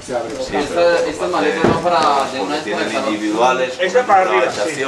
Sí, estas maletas no para de una vez tienen individuales. Esa para arriba.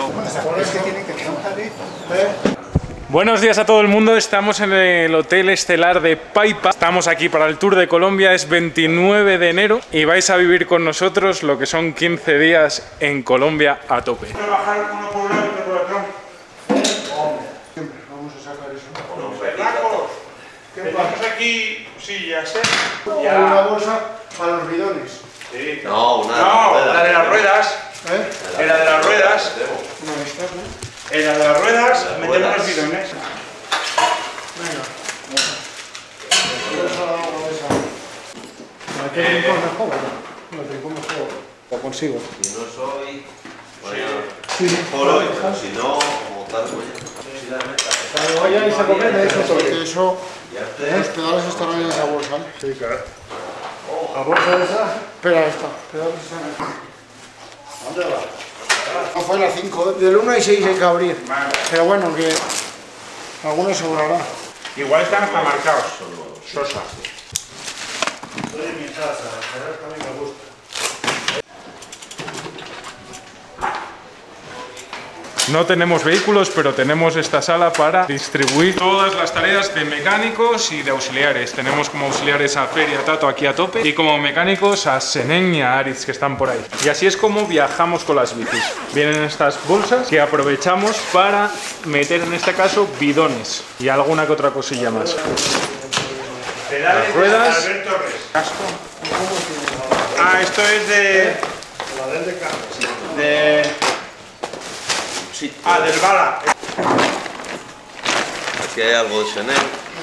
Buenos días a todo el mundo, estamos en el Hotel Estelar de Paipa. Estamos aquí para el Tour de Colombia, es 29 de enero y vais a vivir con nosotros lo que son 15 días en Colombia a tope. Trabajar uno por un lado y otro por otro. Siempre vamos a sacar eso. Berracos. Tenemos aquí sillas, Una bolsa para los bidones. Sí. No, una La de las ruedas. En la de las ruedas. Una de estas, ¿no? En la de las ruedas metemos los bidones. Venga. Bolsa de agua de esa. ¿A qué rincón mejor? No, el rincón mejor. Lo consigo. Si no soy. Bueno, Sí. mejor hoy, pero si no, como tal, pues La olla y se come de eso, porque eso. Los pedales estarán en esa bolsa, ¿eh? Sí, claro. ¿La bolsa de esa? Espera, esta. Pedales están aquí. ¿Dónde va? No fue la 5, del 1 al 6 hay que abrir. Vale. Pero bueno, que alguna sobrará. Igual están hasta marcados. Sosa. Estoy en mi casa, pero esta a mí me gusta. No tenemos vehículos, pero tenemos esta sala para distribuir todas las tareas de mecánicos y de auxiliares. Tenemos como auxiliares a Fer y a Tato aquí a tope y como mecánicos a Senen y a Aritz que están por ahí. Y así es como viajamos con las bicis. Vienen estas bolsas que aprovechamos para meter en este caso bidones y alguna que otra cosilla más. Pedales Las ruedas. de Alberto Torres. Casco. Ah, esto es de... La del de carne. de... Ah, del Bala. aquí hay algo de Chanel.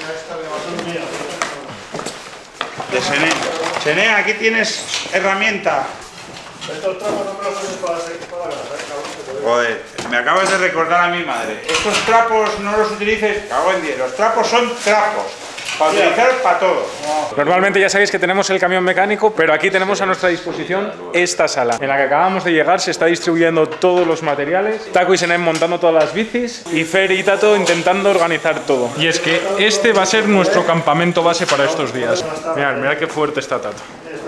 De Sené. Sené, aquí tienes herramienta. Estos trapos no me los pones para la grasa, Joder, me acabas de recordar a mi madre. Estos trapos no los utilices, cago en 10. Los trapos son trapos. Para utilizar para todo. Normalmente ya sabéis que tenemos el camión mecánico, pero aquí tenemos a nuestra disposición esta sala en la que acabamos de llegar. Se está distribuyendo todos los materiales, Taco y Senen montando todas las bicis y Fer y Tato intentando organizar todo. Y es que este va a ser nuestro campamento base para estos días. Mirad, mirad qué fuerte está Tato.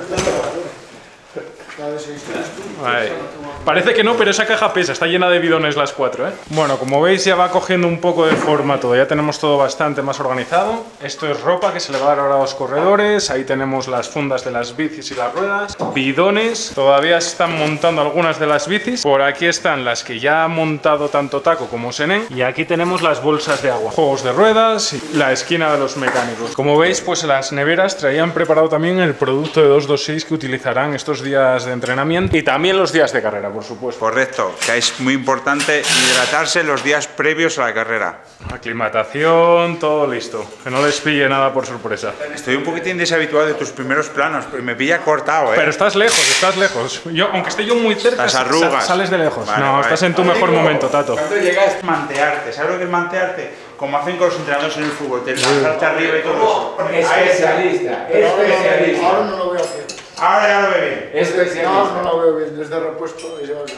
Ahí. Parece que no, pero esa caja pesa, está llena de bidones las 4, ¿eh? Bueno, como veis ya va cogiendo un poco de forma todo, ya tenemos todo bastante más organizado. Esto es ropa que se le va a dar ahora a los corredores, ahí tenemos las fundas de las bicis y las ruedas, bidones, todavía están montando algunas de las bicis, por aquí están las que ya ha montado tanto Taco como Senen, y aquí tenemos las bolsas de agua, juegos de ruedas y la esquina de los mecánicos. Como veis, pues las neveras traían preparado también el producto de 226 que utilizarán estos días de entrenamiento y también los días de carrera, por supuesto. Correcto, que es muy importante hidratarse los días previos a la carrera. Aclimatación, todo listo. Que no les pille nada por sorpresa. Estoy un poquitín deshabituado de tus primeros planos, pero me pilla cortado, ¿eh? Pero estás lejos, estás lejos. Yo, aunque esté yo muy cerca, Las arrugas. sales de lejos. Vale, no, vale. estás en tu mejor momento, Tato. Cuando llegas, mantearte. ¿Sabes lo que es mantearte? Como hacen con los entrenadores en el fútbol, te lanzarte arriba y todo eso. Especialista, Ahora especialista. no lo veo bien. Ahora ya lo ve bien. No, Especialista. no lo veo bien. Desde repuesto y se va bien.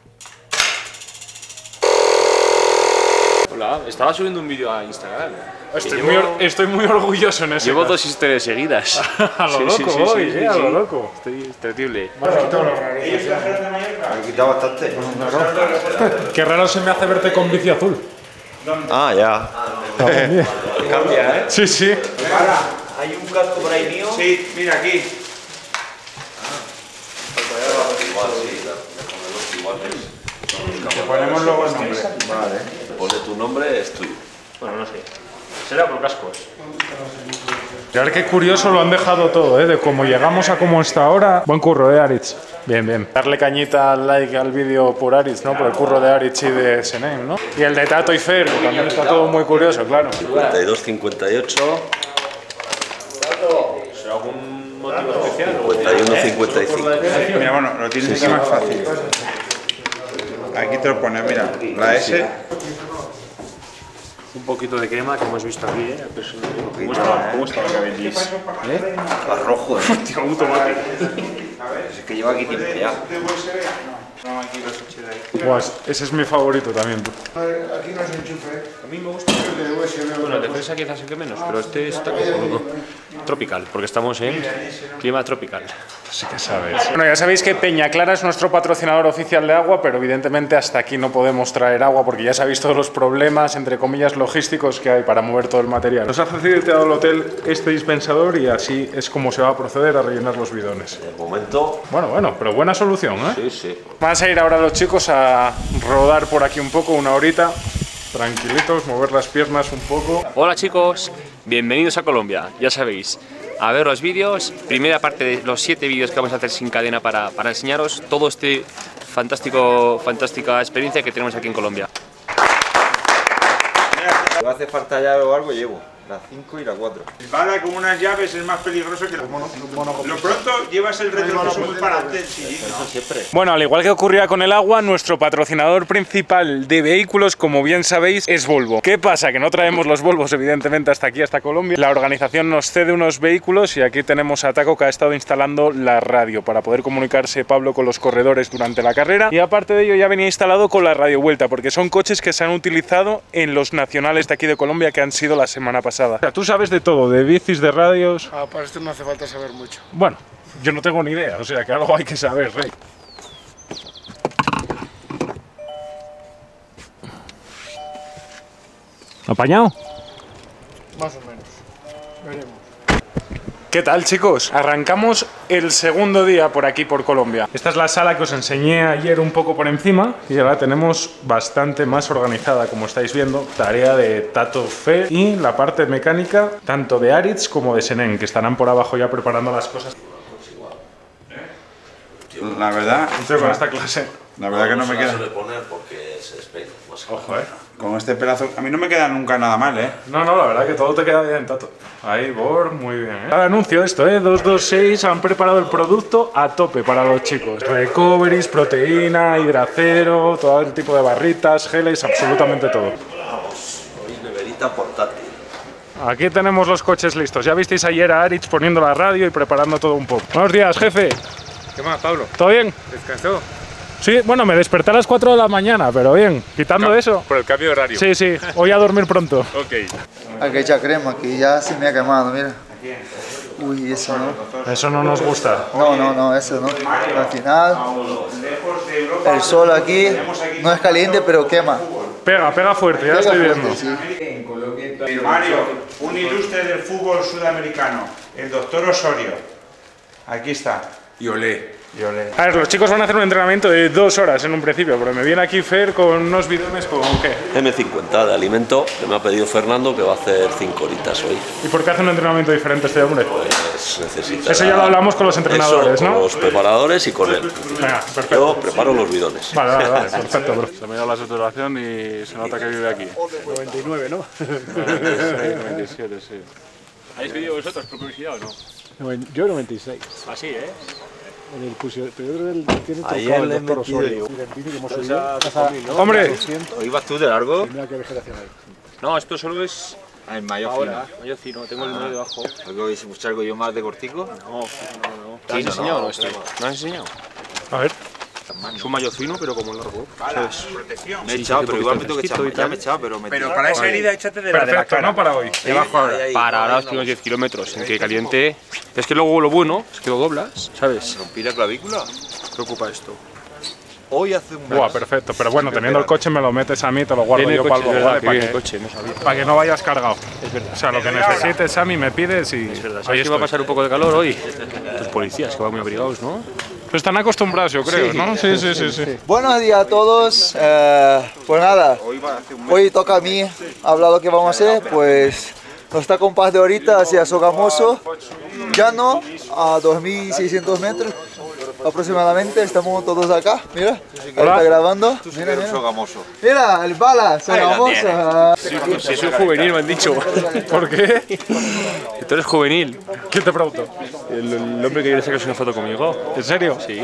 Hola, estaba subiendo un vídeo a Instagram. Estoy muy orgulloso en ese Llevo caso. 2 historias seguidas. A lo loco voy, a lo loco. Estoy terrible. Ellos trajeron de Mallorca. Me he quitado bastante. Qué raro se me hace verte con bici azul. Ah, ya. Cambia, ¿eh? Sí, sí. Ahora, Hay un casco por ahí mío. sí, mira aquí. Igual, sí. Igual es. Te ponemos luego el nombre. Vale. Pone tu nombre, es tuyo. Bueno, no sé. Será por cascos. Mirad qué curioso lo han dejado todo, ¿eh? De cómo llegamos a cómo está ahora. Buen curro, Aritz. Bien, bien. Darle cañita al like al vídeo por Aritz, ¿no? Por el curro de Aritz y de Senen, ¿no? Y el de Tato y Fer, que también está todo muy curioso, claro. 52, 58. ¿Será algún motivo especial? 51, 55. Mira, bueno, lo tienes aquí más fácil. Aquí te lo pones, mira. La S. Un poquito de crema que hemos visto aquí, ¿eh? ¿Cómo está la cabellís? Más rojo, ¿eh? Tío, un tomate. Es que lleva aquí tiempo ya. No, aquí los eché de ahí. Pues ese es mi favorito también, tú. Aquí no se enchufe. A mí me gusta. El de USB. Bueno, el de fresa quizás el que menos, pero este está cojonudo. Tropical, porque estamos en clima tropical. Sí que sabes. Bueno, ya sabéis que Peña Clara es nuestro patrocinador oficial de agua, pero evidentemente hasta aquí no podemos traer agua porque ya sabéis todos los problemas, entre comillas, logísticos que hay para mover todo el material. Nos ha facilitado el hotel este dispensador y así es como se va a proceder a rellenar los bidones. De momento, Bueno, pero buena solución, ¿eh? sí, sí. Van a ir ahora los chicos a rodar por aquí un poco, una horita, tranquilitos, mover las piernas un poco. Hola chicos, bienvenidos a Colombia, ya sabéis. A ver los vídeos, primera parte de los 7 vídeos que vamos a hacer sin cadena para enseñaros todo este fantástica experiencia que tenemos aquí en Colombia. Si hace falta llave o algo, llevo la 5 y la 4. El bala con unas llaves es más peligroso que lo pronto llevas el retroceso muy para adelante. Eso siempre. Bueno, al igual que ocurría con el agua, nuestro patrocinador principal de vehículos, como bien sabéis, es Volvo. ¿Qué pasa? Que no traemos los Volvos, evidentemente, hasta aquí, hasta Colombia. La organización nos cede unos vehículos y aquí tenemos a Taco, que ha estado instalando la radio para poder comunicarse Pablo con los corredores durante la carrera. Y aparte de ello ya venía instalado con la radio vuelta, porque son coches que se han utilizado en los nacionales de aquí de Colombia que han sido la semana pasada. O sea, tú sabes de todo, de bicis, de radios. Para esto no hace falta saber mucho. Bueno, yo no tengo ni idea, o sea que algo hay que saber, Rey. ¿Apañado? Más o menos. Veremos. ¿Qué tal, chicos? Arrancamos el segundo día por aquí, por Colombia. Esta es la sala que os enseñé ayer un poco por encima y ahora la tenemos bastante más organizada, como estáis viendo. Tarea de Tato Fe y la parte mecánica tanto de Aritz como de Senen, que estarán por abajo ya preparando las cosas. La verdad, Con esta clase. la verdad que no me queda. suele poner porque se despeina. Ojo, Con este pedazo, a mí no me queda nunca nada mal, ¿eh? No, la verdad que todo te queda bien, Tato. Ahí, Bor, muy bien, ¿eh? Al anuncio esto, 226, han preparado el producto a tope para los chicos. Recoveries, proteína, hidracero, todo el tipo de barritas, geles, absolutamente todo. Hoy neverita portátil. Aquí tenemos los coches listos. Ya visteis ayer a Aritz poniendo la radio y preparando todo un poco. Buenos días, jefe. ¿Qué más, Pablo? ¿Todo bien? ¿Descansó? Sí, bueno, me desperté a las 4 de la mañana, pero bien, quitando eso. Por el cambio de horario. Sí, voy a dormir pronto. Ok. Hay que echar crema, que ya se me ha quemado, mira. Uy, eso no. Eso no nos gusta. No, eso no. Al final, el sol aquí no es caliente, pero quema. Pega fuerte, ya lo estoy viendo. Mario, un ilustre del fútbol sudamericano, el doctor Osorio. Aquí está. Y olé. A ver, los chicos van a hacer un entrenamiento de 2 horas en un principio, pero me viene aquí Fer con unos bidones con ¿qué? M50 de alimento que me ha pedido Fernando, que va a hacer 5 horitas hoy. ¿Y por qué hace un entrenamiento diferente este hombre? Pues necesita. Eso ya lo hablamos con los entrenadores, Eso, ¿no? Con los preparadores y con él. Venga, perfecto. Yo preparo los bidones. Vale, perfecto, bro. Se me da la saturación y se nota que vive aquí. 99, ¿no? 97, sí. ¿Habéis pedido vosotros por curiosidad o no? Yo 96. Así, ¿eh? En el pero del tiene Ayer le he metido yo. Hombre, ¿O ibas tú de largo? Mira qué vegetación hay. No, esto solo es En mayo ahora. Yo fino, tengo el número debajo. ¿Algo hubiese buscado algo yo más de cortico? No. ¿Te has enseñado o no esto? ¿No has enseñado? a ver. Es un mayo fino, pero como largo. Protección. Me he echado, pero igual me tengo que fresquito echar. y Ya tal. me he echado, pero me Pero para esa herida échate de la Perfecto, cara. ¿no? Para hoy. Debajo ahora. Para ahora los primeros 10 kilómetros, en que caliente. Es que luego lo bueno es que lo doblas, ¿sabes? rompí la clavícula. Preocupa esto. Hoy hace un mes. Buah, perfecto. Pero bueno, teniendo el coche me lo metes a mí, te lo guardo Viene yo el para coche, el es verdad, ¿vale? que Para viene que, el coche, no sabía. para que no vayas cargado. Es verdad. O sea, lo que necesites, Sammy, me pides y Es verdad. ahí ¿Sabes que va a estoy. pasar un poco de calor hoy? Los policías que van muy abrigados, ¿no? Pues están acostumbrados, yo creo, ¿no? Sí. Buenos días a todos. Pues nada, hoy toca a mí hablar lo que vamos a hacer. Pues nos está con paz de ahorita hacia Sogamoso. Ya no, a 2600 metros aproximadamente. Estamos todos acá. Mira, ahí está grabando. Mira, mira, el bala, Sogamoso. Si soy juvenil, me han dicho. ¿Por qué? Y tú eres juvenil. ¿Quién te preguntó? El hombre que quiere sacarse una foto conmigo. ¿En serio? Sí.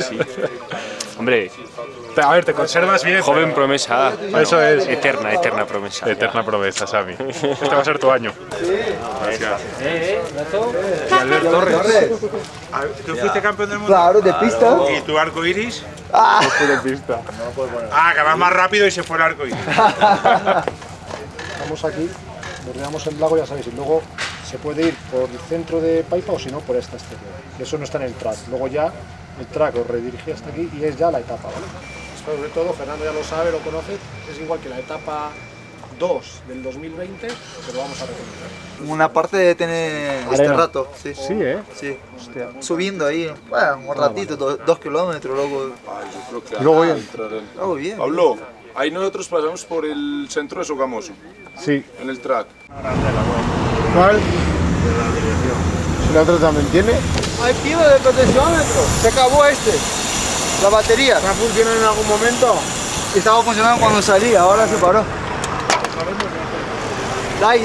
Hombre, A ver, te conservas bien. joven promesa. Eso es. Eterna promesa. Eterna promesa, Sammy. Este va a ser tu año. ¿Tú fuiste campeón del mundo? Claro, de pista. ¿Y tu arco iris? Ojo de pista. Ah, que va más rápido y se fue el arco iris. Estamos aquí, bordeamos el lago, ya sabéis, y luego se puede ir por el centro de Paipa o si no por esta exterior. Eso no está en el track. Luego ya el track os redirige hasta aquí y es ya la etapa, ¿vale? Sobre todo, Fernando ya lo sabe, lo conoce, es igual que la etapa 2 del 2020, que lo vamos a recomendar. Una parte tiene este rato, sí. Sí, ¿eh? Sí. Subiendo ahí, bueno, un ratito, 2 kilómetros, luego... Y luego bien. Luego bien. Pablo, ahí nosotros pasamos por el centro de Sogamoso, Sí. en el track. ¿Cuál? Si la otra también tiene. Hay pila de potenciómetro. Se acabó este. La batería. ¿Va a funcionar en algún momento? Estaba funcionando cuando salí, ahora se paró. Dai.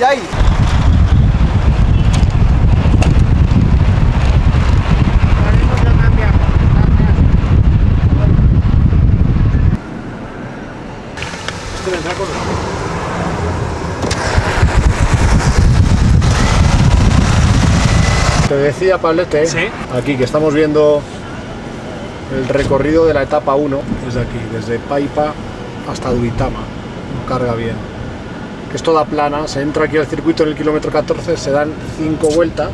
Te decía, Pablete, ¿Sí? aquí que estamos viendo el recorrido de la etapa 1, desde aquí, desde Paipa hasta Duitama, carga bien, que es toda plana, se entra aquí al circuito en el kilómetro 14, se dan 5 vueltas,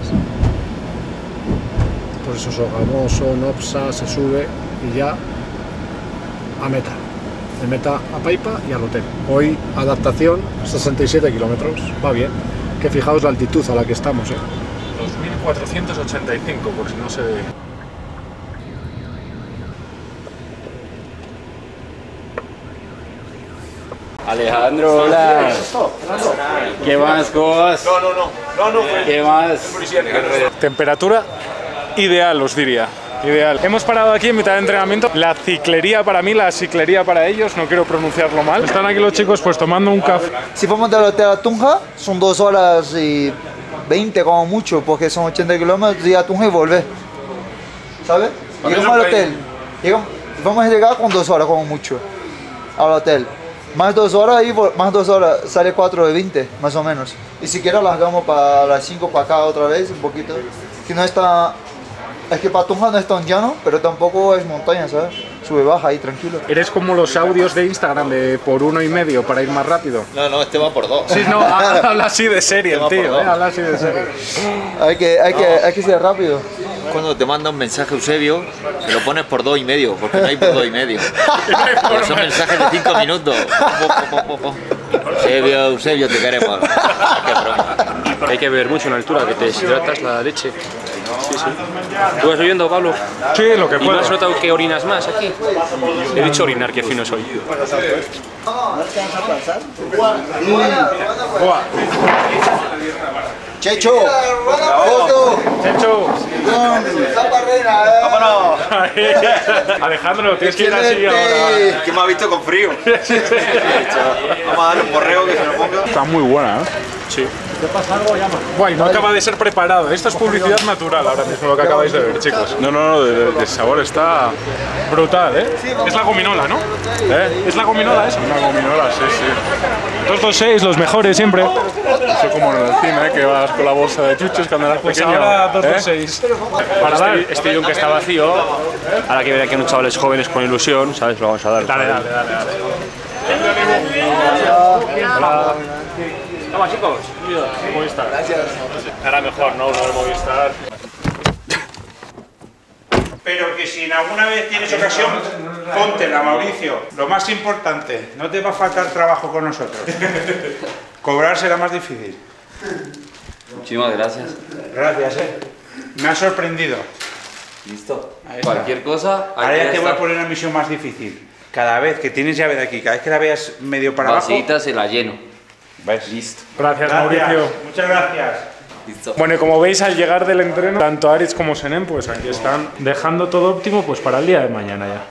pues eso, Sogamoso, Nopsa, se sube y ya a meta, de meta a Paipa y al hotel. Hoy adaptación 67 kilómetros, va bien, que fijaos la altitud a la que estamos, 2485, por si no se ve. Alejandro, hola. ¿Qué más, cosas? No, ¿Qué más? Temperatura ideal, os diría. Ideal. Hemos parado aquí en mitad de entrenamiento. La ciclería para mí, la ciclería para ellos, no quiero pronunciarlo mal. Están aquí los chicos pues tomando un café. Si vamos del hotel a Tunja, son 2 horas y 20 como mucho, porque son 80 kilómetros y a Tunja y volver. ¿Sabes? Llegamos al hotel. Vamos a llegar con 2 horas como mucho al hotel. Más 2 horas y más 2 horas, sale 4:20 más o menos. Y si quieres largamos para las 5 para acá otra vez, un poquito. Que no está... Es que para Tunja no es tan llano, pero tampoco es montaña, ¿sabes? Sube, baja ahí, tranquilo. Eres como los audios de Instagram de por 1,5 para ir más rápido. No, este va por 2. Sí, no, habla así de serie el tío, habla así de serie. Hay que ser rápido. Cuando te manda un mensaje Eusebio, te lo pones por 2,5, porque no hay por 2,5. Son mensajes de 5 minutos. Eusebio, te queremos. Qué broma. Hay que beber mucho en altura, que te deshidratas la leche. Sí. ¿Tú vas bebiendo, Pablo? Sí, lo que ¿Y no puedo. has notado que orinas más aquí? He dicho orinar, que fino soy. Checho, foto. Checho. ¡Vámonos! Alejandro, tienes que ir así ahora. Que me ha visto con frío. Vamos a darle un borrego que se nos ponga. Está muy buena, ¿eh? Sí. Guay, no acaba de ser preparado. Esto es publicidad natural ahora mismo, lo que acabáis de ver, chicos. No, de sabor está... Brutal, ¿eh? Es la gominola, ¿no? ¿Es la gominola esa? Una gominola, sí. 226, los mejores siempre. Eso como en el cine, que vas con la bolsa de chuches cuando eras Pues pequeño. ahora 226. Para dar. Este bidón que está vacío, ahora que verá que hay unos chavales jóvenes con ilusión, ¿sabes? Lo vamos a dar. Dale. Hola. Toma, chicos. Movistar. Gracias. Era mejor, ¿no? Uno de Movistar. Pero que si en alguna vez tienes ocasión, póntela, Mauricio. Lo más importante, no te va a faltar trabajo con nosotros. Cobrar será más difícil. Muchísimas gracias. Gracias, Me ha sorprendido. Listo. Ahí está. Cualquier cosa. Ahora ya te voy a poner una misión más difícil. Cada vez que tienes llave de aquí, cada vez que la veas medio para abajo... Vasita se la lleno. ¿Ves? Listo. Gracias, Mauricio. Muchas gracias. Listo. Bueno, y como veis al llegar del entreno, tanto Aritz como Senen, pues aquí están dejando todo óptimo pues para el día de mañana ya.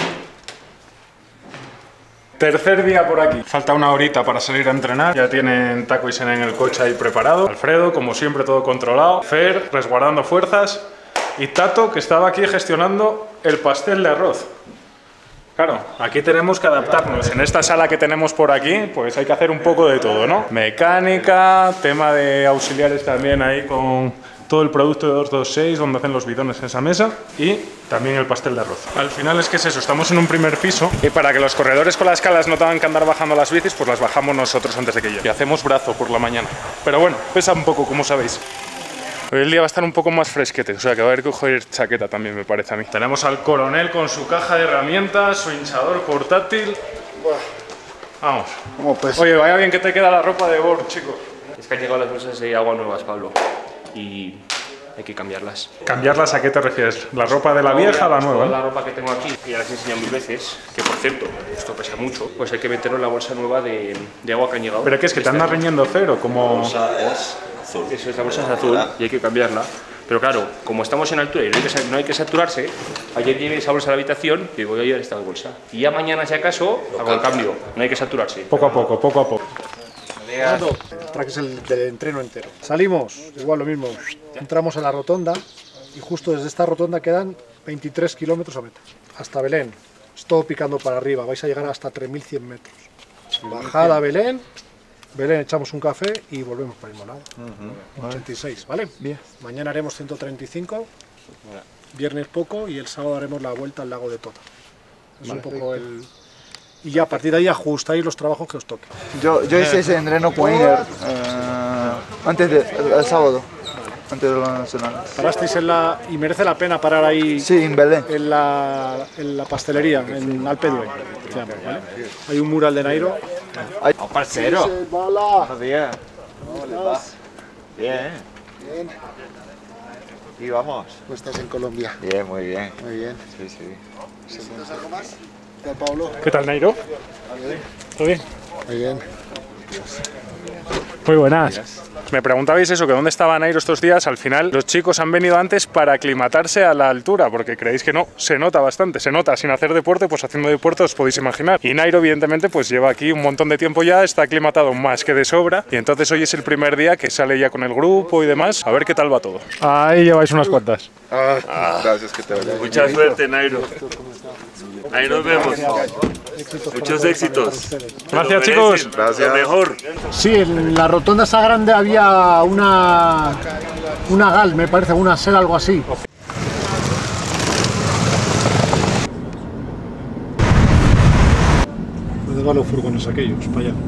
Tercer día por aquí. Falta una horita para salir a entrenar. Ya tienen Taco y Senen en el coche ahí preparado. Alfredo, como siempre, todo controlado. Fer, resguardando fuerzas. Y Tato, que estaba aquí gestionando el pastel de arroz. Claro, aquí tenemos que adaptarnos. En esta sala que tenemos por aquí, pues hay que hacer un poco de todo, ¿no? Mecánica, tema de auxiliares también ahí con todo el producto de 226 donde hacen los bidones en esa mesa y también el pastel de arroz. Al final es que es eso, estamos en un primer piso y para que los corredores con las escalas no tengan que andar bajando las bicis, pues las bajamos nosotros antes de que lleguen. Y hacemos brazo por la mañana. Pero bueno, pesa un poco, como sabéis. Hoy el día va a estar un poco más fresquete, o sea que va a haber que coger chaqueta también, me parece a mí. Tenemos al coronel con su caja de herramientas, su hinchador portátil. Vamos. Oye, vaya bien que te queda la ropa de board, chico. Es que han llegado las bolsas de agua nuevas, Pablo, y hay que cambiarlas. ¿Cambiarlas a qué te refieres? ¿La ropa de la vieja o la nueva? La ropa que tengo aquí, que ya las he enseñado mil veces, que por cierto, esto pesa mucho, pues hay que meterlo en la bolsa nueva de agua que han llegado. ¿Pero qué es, que te anda riñendo cero? Como... La bolsa es azul. Eso es, la bolsa es azul y hay que cambiarla. Pero claro, como estamos en altura y no hay que saturarse, ayer llevé esa bolsa a la habitación y voy a llevar esta bolsa. Y ya mañana, si acaso, hago el cambio. No hay que saturarse. Poco a poco, poco a poco. El track es el del entreno entero. Salimos, igual lo mismo, entramos en la rotonda y justo desde esta rotonda quedan 23 kilómetros a meta. Hasta Belén, es todo picando para arriba, vais a llegar hasta 3100 metros. Bajada a Belén, echamos un café y volvemos para el mismo lado. 86, ¿vale? Bien. Mañana haremos 135, viernes poco y el sábado haremos la vuelta al lago de Tota. Es un poco el... Y ya a partir de ahí ajustáis los trabajos que os toquen. Yo hice ese entreno con Iner antes del sábado, antes de los nacionales. Parasteis en la... y merece la pena parar ahí. Sí, en Belén. En la pastelería, en Alpe d'Huez, ¿vale? Hay un mural de Nairo. ¡Oh, parcero! Buenos días. ¿Cómo estás? Bien. Bien. Y vamos. ¿Cómo estás en Colombia? Bien, muy bien. Muy bien. Sí, sí. ¿Necesitas algo más? ¿Qué tal, Pablo? ¿Qué tal, Nairo? ¿Todo bien? Muy bien. Muy buenas. Me preguntabais eso, que dónde estaba Nairo estos días. Al final los chicos han venido antes para aclimatarse a la altura, porque creéis que no, se nota bastante, se nota sin hacer deporte, pues haciendo deporte os podéis imaginar. Y Nairo evidentemente pues lleva aquí un montón de tiempo ya, está aclimatado más que de sobra, y entonces hoy es el primer día que sale ya con el grupo y demás, a ver qué tal va todo. Ahí lleváis unas cuantas. Gracias, que te vaya. Mucha suerte, Nairo. Ahí nos vemos. Muchos éxitos. Gracias, chicos. Gracias. Lo mejor. Sí, en la rotonda esa grande había una gal, me parece, una sel, algo así. ¿Dónde van los furgones aquellos? Para allá.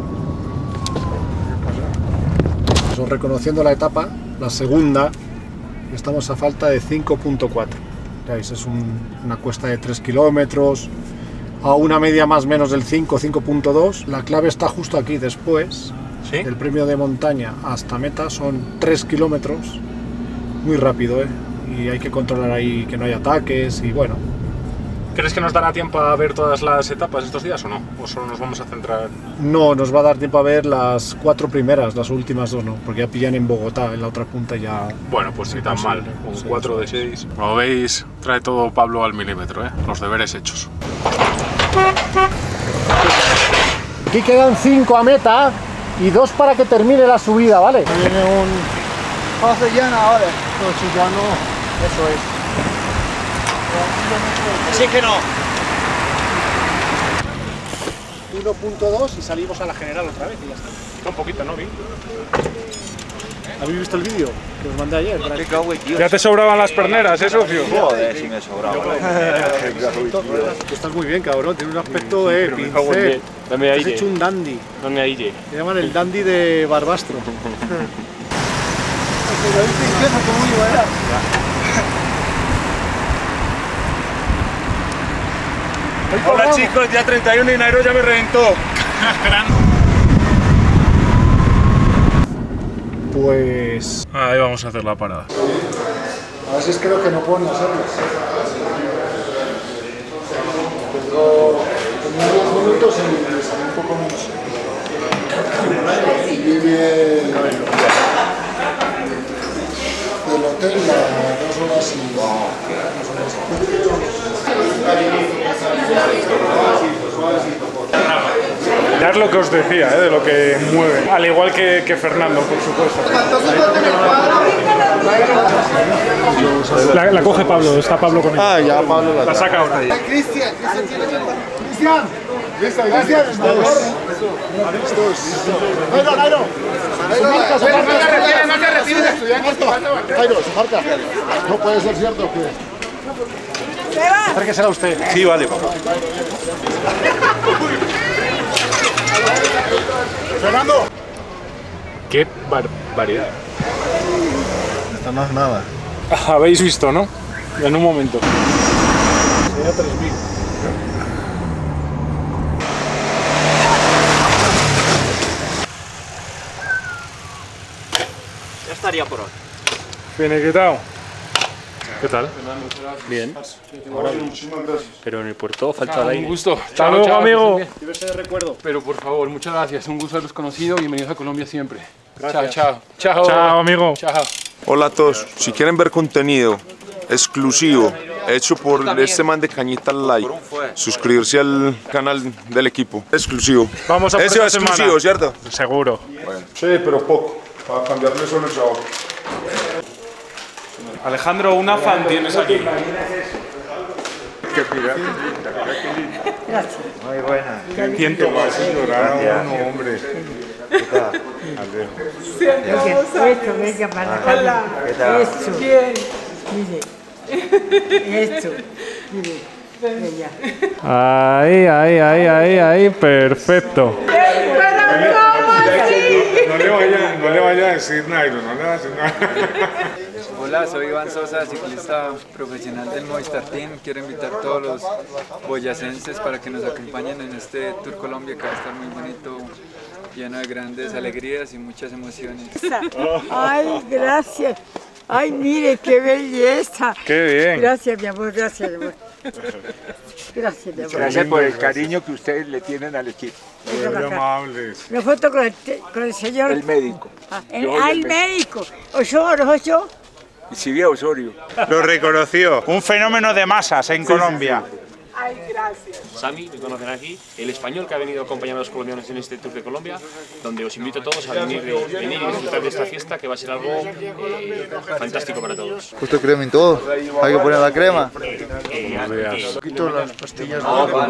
Pues reconociendo la etapa, la segunda, estamos a falta de 5.4. ¿Veis? Es una cuesta de 3 kilómetros, a una media más o menos del 5.2. La clave está justo aquí después. ¿Sí? El premio de montaña hasta meta son 3 kilómetros, muy rápido, y hay que controlar ahí que no haya ataques y bueno. ¿Crees que nos dará tiempo a ver todas las etapas estos días o no? ¿O solo nos vamos a centrar...? No, nos va a dar tiempo a ver las 4 primeras, las últimas 2 no, porque ya pillan en Bogotá, en la otra punta ya... Bueno, pues ni tan mal, un 4 de 6. Como veis, trae todo Pablo al milímetro, los deberes hechos. Aquí quedan 5 a meta y 2 para que termine la subida, ¿vale? Viene un... Pase llana ahora. No, si ya no, eso es. Así que no. 1.2 y salimos a la general otra vez y ya está. Un poquito, ¿no? ¿Habéis visto el vídeo que os mandé ayer? Ya te sobraban las perneras, socio. Joder, si me sobraba. Tú estás muy bien, cabrón. Tiene un aspecto de pincel. Dame Has aire. hecho un dandy. Dame aire. Le llaman el dandy de Barbastro. Hola chicos, día 31 y Nairo ya me reventó. Pues... Ahí vamos a hacer la parada. A veces creo que no puedo ni hacerlo. Tenía 10 minutos y me salí un poco menos. Vive del hotel a 2 horas y... Ya es lo que os decía, de lo que mueve. Al igual que Fernando, por supuesto. La coge Pablo, está Pablo con ella. Ah, ya Pablo la saca ahora. Cristian tiene que... Cristian. Cristian, entrenador. Nairo. Jairo, su marca. No puede ser cierto que... Acérquese a usted. Sí, vale. Fernando. ¡Qué barbaridad! Esto no es nada. Habéis visto, ¿no? En un momento. Sería 3000. Ya estaría por hoy. Finiquitado. ¿Qué tal? Bien. Muchísimas gracias. Pero en el puerto falta el aire. Un gusto. Hasta luego, amigo. Debe ser de recuerdo. Pero por favor, muchas gracias. Un gusto haberos conocido. Bienvenidos a Colombia siempre. Gracias. Chao. Chao, amigo. Chao. Hola a todos, si quieren ver contenido exclusivo hecho por este man de Cañita Like, suscribirse al canal del equipo, exclusivo. Vamos a por Ese esta es exclusivo, semana. ¿cierto? Seguro. Sí, pero poco, para cambiarle solo el sabor. Alejandro, una fan tienes aquí. Gracias. Muy buena. ¿Quién toma? hombre. Esto, venga para acá. Hola. ¿Qué tal? Esto. Bien. Mire. Esto. Mire. Venga. Ahí, perfecto. No le vaya a decir Nairo, no le vaya a decir nada. Hola, soy Iván Sosa, ciclista profesional del Movistar Team. Quiero invitar a todos los boyacenses para que nos acompañen en este Tour Colombia, que va a estar muy bonito, lleno de grandes alegrías y muchas emociones. Ay, gracias. Ay, mire, qué belleza. Qué bien. Gracias, mi amor, gracias, mi amor. Gracias, mi amor. Gracias por el cariño que ustedes le tienen al equipo. Muy amables. Una foto con el señor. El médico. El médico. Osorio. Si vi a Osorio. Lo reconoció. Un fenómeno de masas en Colombia. Ay, gracias. Sami, me conocen aquí, el español que ha venido a acompañar a los colombianos en este Tour de Colombia, donde os invito a todos a venir y disfrutar de esta fiesta, que va a ser algo fantástico para todos. Justo crema en todo. Hay que poner la crema. Quito las pastillas.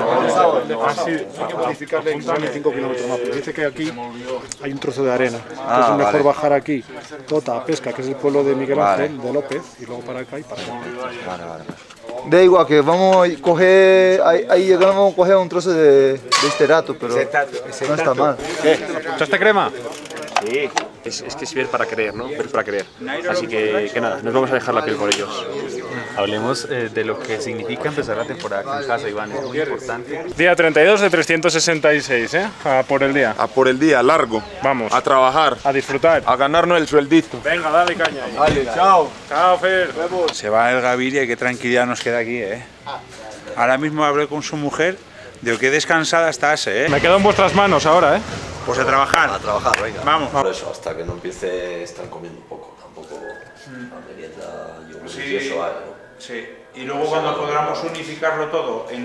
Verificarle que sale 5 kilómetros más. Pero dice que aquí hay un trozo de arena. Entonces es mejor bajar aquí, Tota, a Pesca, que es el pueblo de Miguel Ángel, de López, y luego para acá y para acá. Da igual que vamos a coger, ahí llegamos a coger un trozo de este rato, pero no está mal. ¿Echaste crema? Sí. Es que es ver para creer, ¿no? Ver para creer. Así que nada, nos vamos a dejar la piel por ellos. Hablemos de lo que significa empezar la temporada aquí en casa, Iván, es muy importante. Día 32 de 366, ¿eh? A por el día. A por el día, largo. Vamos. A trabajar. A disfrutar. A ganarnos el sueldito. Venga, dale caña. Dale, chao. Chao, Fer. Se va el Gaviria y qué tranquilidad nos queda aquí, ¿eh? Ahora mismo hablé con su mujer. Digo, qué descansada estás, ¿eh? Me quedo en vuestras manos ahora, ¿eh? Pues a trabajar. A trabajar, venga. Vamos. Por eso, hasta que no empiece, están comiendo un poco. Tampoco la merienda, yo creo que eso hay, ¿no? Sí. Y luego cuando podamos unificarlo todo en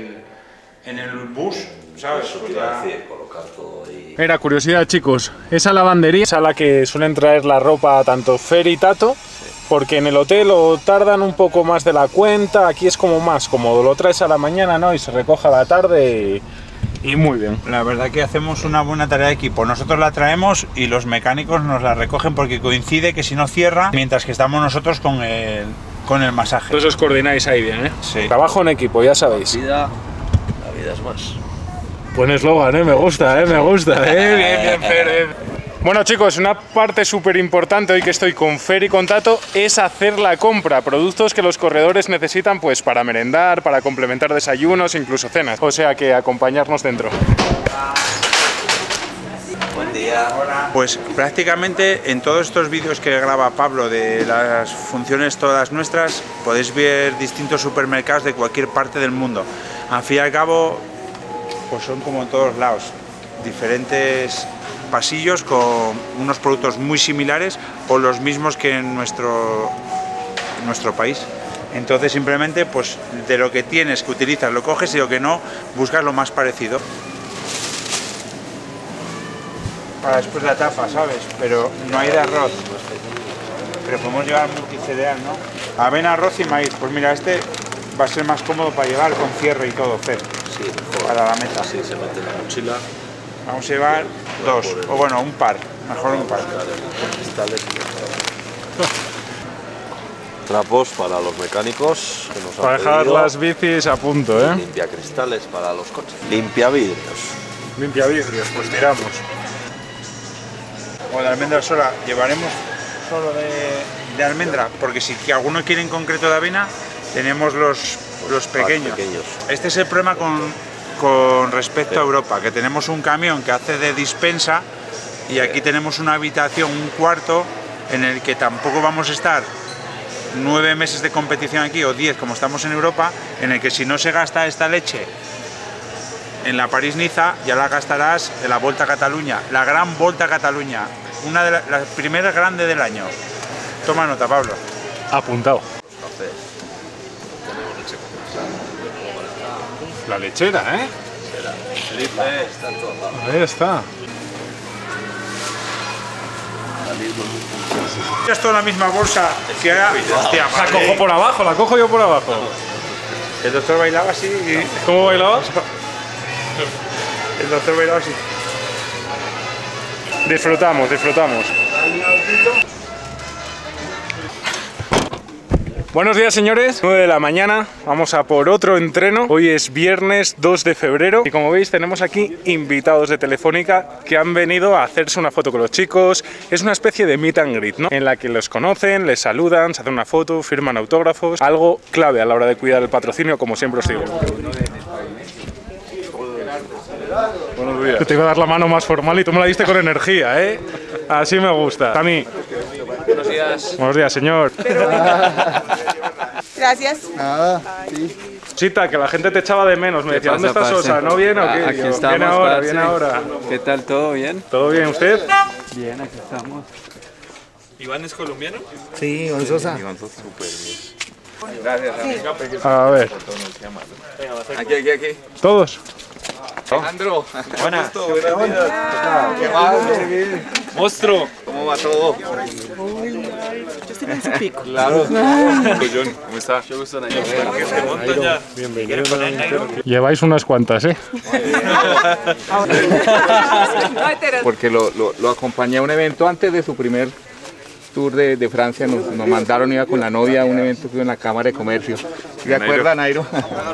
el bus, ¿sabes? Eso te iba a decir, colocar todo ahí. Mira, curiosidad, chicos. Esa lavandería es a la que suelen traer la ropa tanto Fer y Tato, porque en el hotel o tardan un poco más de la cuenta, aquí es como más cómodo, lo traes a la mañana, ¿no? Y se recoge a la tarde y muy bien. La verdad que hacemos una buena tarea de equipo. Nosotros la traemos y los mecánicos nos la recogen porque coincide que si no cierra, mientras que estamos nosotros con el masaje. Entonces os coordináis ahí bien, ¿eh? Sí. Trabajo en equipo, ya sabéis. La vida es más. Buen eslogan, me gusta, me gusta. Bien, Fer. Bueno, chicos, una parte súper importante hoy que estoy con Fer y con Tato es hacer la compra. Productos que los corredores necesitan pues para merendar, para complementar desayunos, incluso cenas. O sea que acompañarnos dentro. Buen día. Pues prácticamente en todos estos vídeos que graba Pablo de las funciones todas nuestras, podéis ver distintos supermercados de cualquier parte del mundo. Al fin y al cabo, pues son como en todos lados, diferentes pasillos con unos productos muy similares o los mismos que en nuestro país. Entonces simplemente pues de lo que tienes que utilizas lo coges y lo que no buscas lo más parecido. Para después la tapa, ¿sabes? Pero no hay de arroz. Pero podemos llevar multicereal, ¿no? Avena, arroz y maíz. Pues mira, este va a ser más cómodo para llevar con cierre y todo, Fer. Sí, mejor. para la meta. Sí, se mete en la mochila. Vamos a llevar dos, o bueno, un par, mejor un par. Cristales. Trapos para los mecánicos que nos han Para dejar pedido. las bicis a punto, ¿eh? Limpia cristales para los coches. Limpia vidrios. Limpia vidrios, pues tiramos. O de almendra sola, llevaremos solo de almendra, porque si alguno quiere en concreto de avena, tenemos los pequeños. Este es el problema con respecto a Europa, que tenemos un camión que hace de dispensa y aquí tenemos una habitación, un cuarto, en el que tampoco vamos a estar 9 meses de competición aquí o 10 como estamos en Europa, en el que si no se gasta esta leche en la París-Niza, ya la gastarás en la Volta a Cataluña, la Gran Volta a Cataluña, una de las primeras grandes del año. Toma nota, Pablo. Apuntado. La lechera, ¿eh? Felipe está en todos lados. Ahí está. Esto en la misma bolsa que era... Hostia, La cojo por abajo, la cojo yo por abajo. El doctor bailaba así y... ¿Cómo bailabas? El doctor bailaba así. Disfrutamos, disfrutamos. Buenos días, señores, 9 de la mañana, vamos a por otro entreno. Hoy es viernes 2 de febrero y como veis tenemos aquí invitados de Telefónica que han venido a hacerse una foto con los chicos. Es una especie de meet and greet, ¿no? En la que los conocen, les saludan, se hacen una foto, firman autógrafos. Algo clave a la hora de cuidar el patrocinio, como siempre os digo. Buenos días. Yo te iba a dar la mano más formal y tú me la diste con energía, ¿eh? Así me gusta. Tami. Buenos días. Buenos días, señor. Gracias. Nada, sí. Chita, que la gente te echaba de menos. Me decía, ¿dónde está Sosa? ¿No viene o qué? Aquí Yo, estamos, viene ahora, parce. viene ahora. ¿Qué tal? ¿Todo bien? ¿Todo bien, usted? Bien, aquí estamos. ¿Iván es colombiano? Sí, Iván Sosa. Iván Sosa, súper bien. Gracias, A ver. Aquí. ¿Todos? Alejandro, buenas. ¿Qué más? Monstruo, ¿cómo va todo? Yo estoy en su pico. Claro. John, ¿cómo está? Qué gusto, Nairo. ¿Qué se monta ya? Bienvenido. Lleváis unas cuantas, ¿eh? Porque lo acompañé a un evento antes de su primer tour de Francia, nos mandaron, iba con la novia a un evento que hubo en la Cámara de Comercio. ¿De acuerdo, Nairo?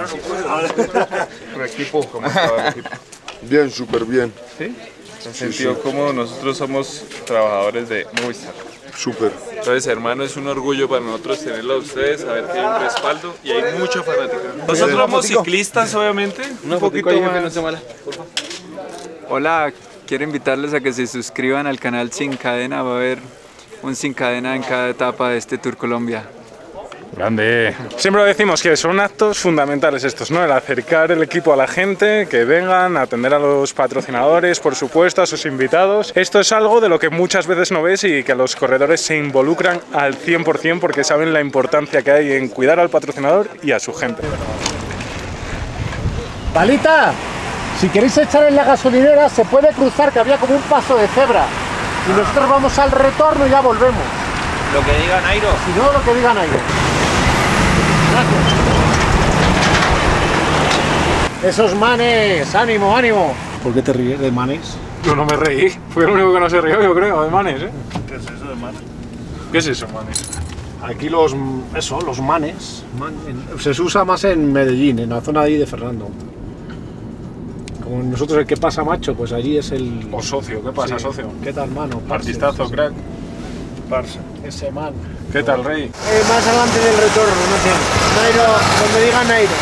¿Tu equipo? ¿Cómo estaba el equipo? Bien, súper bien. ¿Sí? ¿Se han sentido como nosotros somos trabajadores de Movistar? Súper. Entonces, hermano, es un orgullo para nosotros tenerlo a ustedes, saber que hay un respaldo y hay mucha fanática. Nosotros somos ciclistas, obviamente. Un poquito más. Hola, quiero invitarles a que se suscriban al canal Sin Cadena. Va a haber un Sin Cadena en cada etapa de este Tour Colombia. Grande. Siempre decimos que son actos fundamentales estos, ¿no? El acercar el equipo a la gente, que vengan a atender a los patrocinadores, por supuesto, a sus invitados. Esto es algo de lo que muchas veces no ves y que los corredores se involucran al 100% porque saben la importancia que hay en cuidar al patrocinador y a su gente. Palita, si queréis echar en la gasolinera se puede cruzar, que había como un paso de cebra. Y nosotros vamos al retorno y ya volvemos. Lo que diga Nairo. Si no, lo que diga Nairo. Esos manes, ánimo, ánimo. ¿Por qué te ríes de manes? Yo no me reí, fui el único que no se rió, yo creo, de manes, ¿eh? ¿Qué es eso de manes? ¿Qué es eso, manes? Aquí los manes, se usa más en Medellín, en la zona de ahí de Fernando. Como nosotros el que pasa macho, pues allí es el... O socio, ¿qué pasa, sí. socio? ¿Qué tal, mano? Artistazo, crack. Parce. Ese man. ¿Qué tal, Rey? Más adelante del retorno, no sé. Nairo, donde diga Nairo.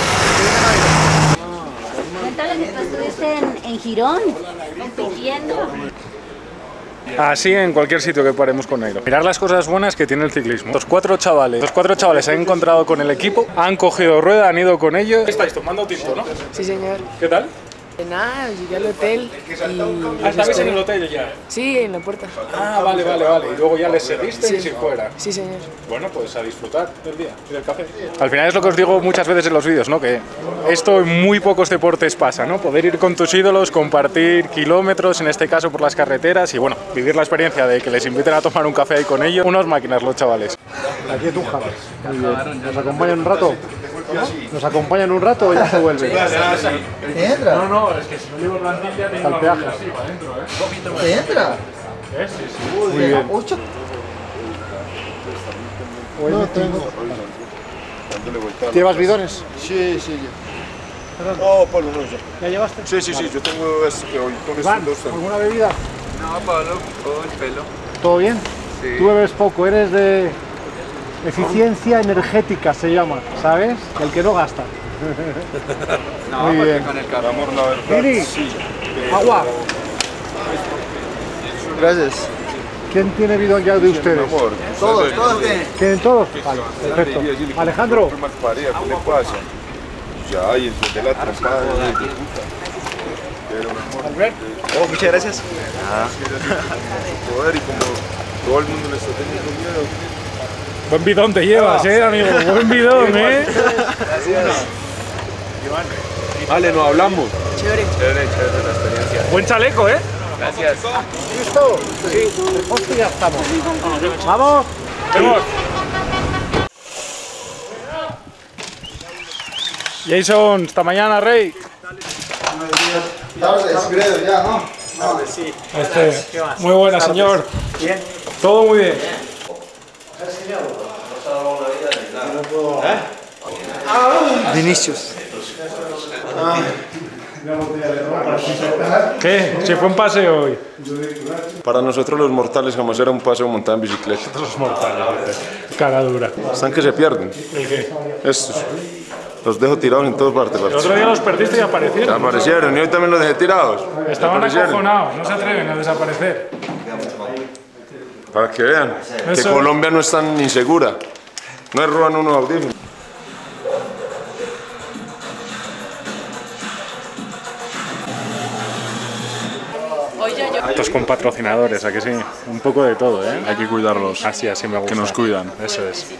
Cuéntales que estuviste en Girón, compitiendo. Así en cualquier sitio que paremos con Nairo. Mirar las cosas buenas que tiene el ciclismo. Los cuatro chavales se han encontrado con el equipo, han cogido rueda, han ido con ellos. ¿Estáis tomando tinto, no? Sí, señor. ¿Qué tal? Nada, llegué al hotel y... ¿Estabais en el hotel ya? Sí, en la puerta. Ah, vale. Y luego ya les seguiste Sí. y si fuera. Sí, señor. Bueno, pues a disfrutar del día y del café. Al final es lo que os digo muchas veces en los vídeos, ¿no? Que esto en muy pocos deportes pasa, ¿no? Poder ir con tus ídolos, compartir kilómetros, en este caso por las carreteras, y bueno, vivir la experiencia de que les inviten a tomar un café ahí con ellos. Unos máquinas los chavales. Aquí tú, Javes. Muy bien. ¿Nos acompañan un rato? ¿Nos acompañan un rato o ya se vuelve? ¿Te entra? No, es que si no llevo plantilla tengo la vida así para adentro, ¿eh? ¿Te entra? Sí. Muy bien. No tengo. ¿Llevas bidones? Sí. No, Pablo, no, ya. ¿Ya llevaste? Sí, yo tengo esto que hoy con Iván, estos dos. ¿alguna bebida? No, Pablo, todo el pelo. ¿Todo bien? Sí. Tú bebes poco, eres de eficiencia energética, se llama, ¿sabes? El que no gasta. No, muy porque bien. con el café. Amor, la verdad. Lili, Sí. agua. Gracias. ¿Quién tiene bidón ya de ustedes? Amor, Todos tienen. ¿Tienen todos? Vale, perfecto. Alejandro. ¿Qué le pasa? Ya, y el de la trampada de puta. Pero, amor. Albert. Oh, muchas gracias. Joder, y como todo el mundo le está teniendo miedo. Buen bidón te llevas, amigo. Buen bidón, Gracias. Vale, nos hablamos. Chévere. Chévere la experiencia. Buen chaleco, Gracias. ¿Listo? Sí. Hostia, ya estamos. ¡Vamos! ¡Vamos! Jason, hasta mañana, Rey. Tardes, creo, ya, ¿no? Sí. Muy buena, señor. Bien. Todo muy bien. Vinicius. ¿Qué? ¿Se fue un paseo hoy? Para nosotros los mortales jamás era un paseo montado en bicicleta. Los mortales. Cara dura. Están que se pierden. ¿El qué? Estos. Los dejo tirados en todas partes. El otro día los perdiste y aparecieron. Aparecieron y hoy también los dejé tirados. Estaban Aparecieron. acojonados, no se atreven a desaparecer. Para que vean que Eso. Colombia no es tan insegura. No es roban unos audífonos. Estos con patrocinadores, ¿a que sí? Un poco de todo, ¿eh? Hay que cuidarlos. Así me gusta. Que nos cuidan. Eso es.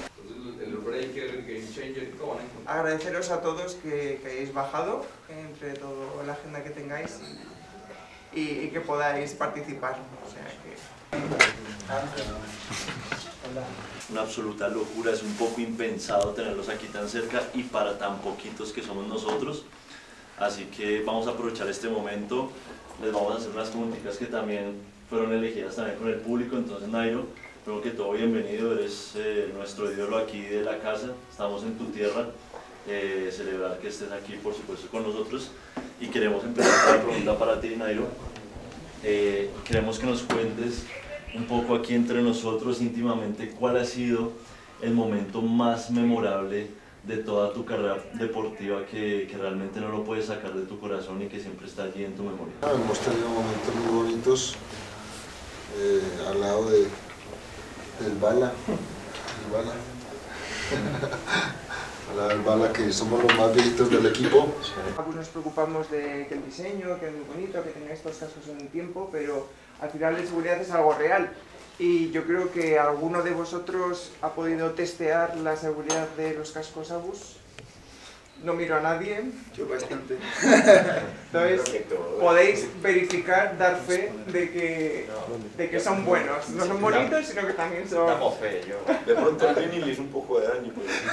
Agradeceros a todos que hayáis bajado entre toda la agenda que tengáis y que podáis participar. O sea que... Una absoluta locura, es un poco impensado tenerlos aquí tan cerca y para tan poquitos que somos nosotros. Así que vamos a aprovechar este momento, les vamos a hacer unas preguntitas que también fueron elegidas también con el público. Entonces, Nairo, primero que todo, bienvenido, eres nuestro ídolo aquí de la casa, estamos en tu tierra. Celebrar que estés aquí, por supuesto, con nosotros, y queremos empezar con la pregunta para ti, Nairo. Queremos que nos cuentes un poco aquí entre nosotros íntimamente cuál ha sido el momento más memorable de toda tu carrera deportiva que realmente no lo puedes sacar de tu corazón y que siempre está allí en tu memoria. Hemos tenido momentos muy bonitos al lado del Bala. El Bala, que somos los más viejitos del equipo. Pues nos preocupamos de que el diseño, que es muy bonito, que tenga estos cascos en un tiempo, pero al final la seguridad es algo real. Y yo creo que alguno de vosotros ha podido testear la seguridad de los cascos Abus. No miro a nadie. Yo bastante. Entonces, podéis verificar, dar fe de que son buenos. No son bonitos, sino que también son... Damos fe, yo. De pronto el Rini le hizo un poco de daño.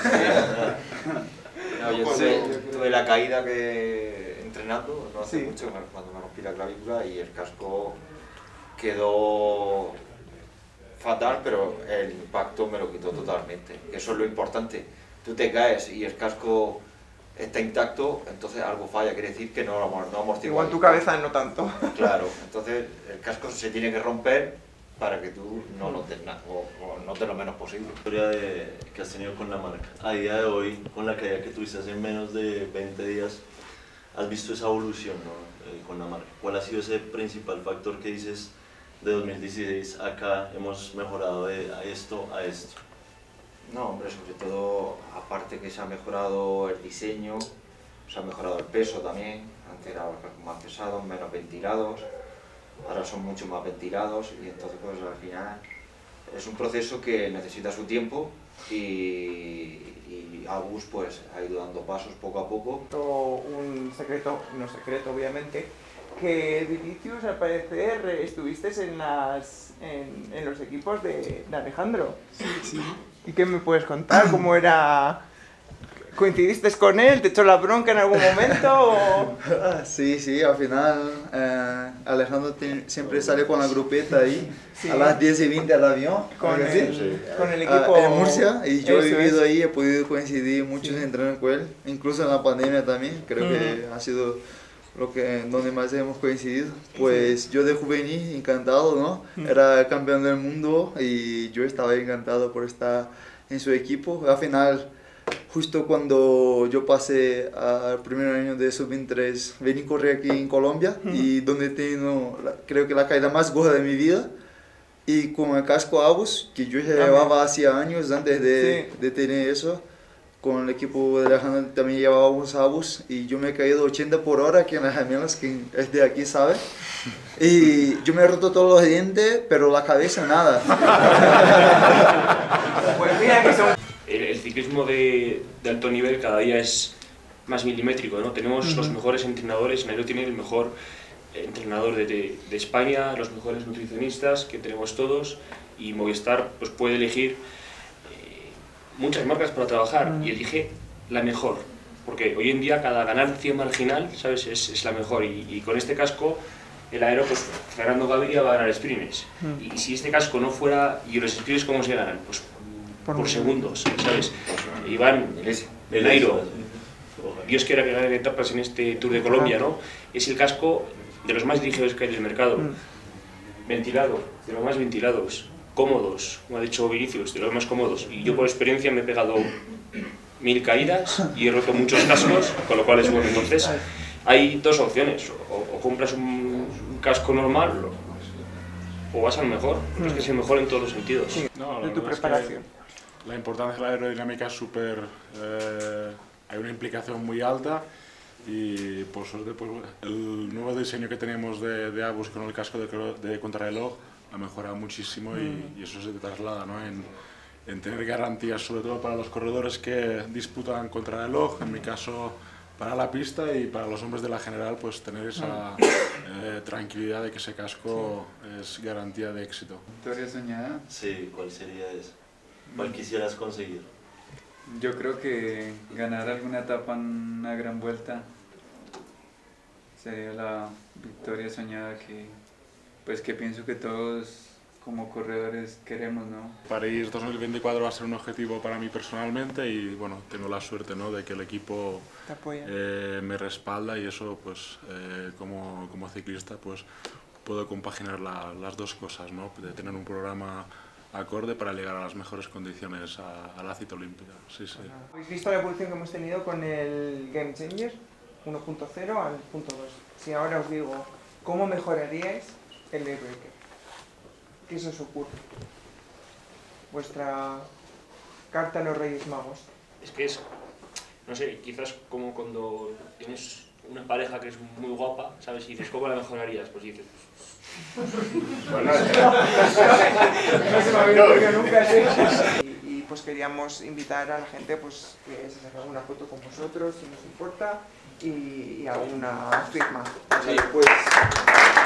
No, yo tuve la caída que entrenando, no hace mucho, cuando me rompí la clavícula y el casco quedó fatal, pero el impacto me lo quitó totalmente. Eso es lo importante. Tú te caes y el casco está intacto, entonces algo falla, quiere decir que no amortigua. Igual tu cabeza no tanto. Claro, entonces el casco se tiene que romper para que tú no notes nada, o notes lo menos posible. La historia que has tenido con la marca, a día de hoy, con la caída que tuviste hace menos de 20 días, has visto esa evolución, ¿no? Con la marca. ¿Cuál ha sido ese principal factor que dices de 2016 acá hemos mejorado de esto a esto? No, hombre, sobre todo, aparte que se ha mejorado el diseño, se ha mejorado el peso también. Antes eran más pesados, menos ventilados, ahora son mucho más ventilados y entonces pues al final es un proceso que necesita su tiempo y Abus pues ha ido dando pasos poco a poco. Un secreto, no secreto obviamente, que Vinicius al parecer estuviste en los equipos de Alejandro. Sí. ¿Y qué me puedes contar? ¿Cómo era ¿Coincidiste con él? ¿Te echó la bronca en algún momento? O... Sí, al final Alejandro siempre sale con la grupeta ahí, sí. A las 10:20 al avión. Con el equipo en Murcia, y yo he vivido es. ahí, he podido coincidir muchos entrenos con él, incluso en la pandemia también, creo que ha sido donde más hemos coincidido. Pues yo de juvenil, encantado, ¿no? Era campeón del mundo y yo estaba encantado por estar en su equipo. Al final, justo cuando yo pasé al primer año de Sub-23, vení a correr aquí en Colombia y donde tengo, creo que la caída más gorda de mi vida, y con el casco Abus, que yo ya llevaba hacía años antes de tener eso. Con el equipo de Alejandro también llevábamos Abus y yo me he caído 80 por hora aquí en las gemelas, que es de aquí, ¿sabe? Y yo me he roto todos los dientes, pero la cabeza nada. Pues mira que son... El ciclismo de alto nivel cada día es más milimétrico, ¿no? Tenemos los mejores entrenadores, Nairo tiene el mejor entrenador de España, los mejores nutricionistas que tenemos todos, y Movistar pues puede elegir muchas marcas para trabajar y elige la mejor, porque hoy en día cada ganancia marginal, ¿sabes? Es la mejor, y con este casco el aero, pues Fernando Gaviria va a ganar sprints, y si este casco no fuera, y los sprints ¿cómo se ganan? Pues por segundos, ¿sabes? Iván, Nairo, Dios quiera que gane etapas en este Tour de Colombia, ¿no? Es el casco de los más dirigidos que hay del mercado, ventilado, de los más ventilados, cómodos, como ha dicho Vinicius, de los más cómodos, y yo por experiencia me he pegado 1000 caídas y he roto muchos cascos, con lo cual es bueno. Entonces hay dos opciones, o compras un casco normal o vas al mejor, porque es que es el mejor en todos los sentidos. No, de tu preparación. La importancia de la aerodinámica es súper... hay una implicación muy alta, y por suerte pues, el nuevo diseño que tenemos de Abus con el casco de contrarreloj ha mejorado muchísimo, y eso se traslada, ¿no? en tener garantías, sobre todo para los corredores que disputan contrarreloj, en mi caso para la pista, y para los hombres de la general pues tener esa tranquilidad de que ese casco es garantía de éxito. ¿Victoria soñada? Sí, ¿cuál sería esa? ¿Cuál quisieras conseguir? Yo creo que ganar alguna etapa en una gran vuelta sería la victoria soñada que pienso que todos como corredores queremos, ¿no? París 2024 va a ser un objetivo para mí personalmente, y bueno, tengo la suerte, ¿no?, de que el equipo me respalda, y eso pues como ciclista pues puedo compaginar las dos cosas, ¿no?, de tener un programa acorde para llegar a las mejores condiciones a la cita olímpica. Sí, sí. ¿Habéis visto la evolución que hemos tenido con el Game Changer 1.0 al punto 2? Si ahora os digo, ¿cómo mejoraríais el Daybreaker? ¿Qué se os ocurre? Vuestra carta a los Reyes Magos. Es que es, no sé, quizás como cuando tienes una pareja que es muy guapa, ¿sabes? Y dices, ¿cómo la mejorarías? Pues dices... Bueno, no se me ha ocurrido nunca así. Y pues queríamos invitar a la gente pues que se saque una foto con vosotros, si nos importa, y a una firma. Sí, pues...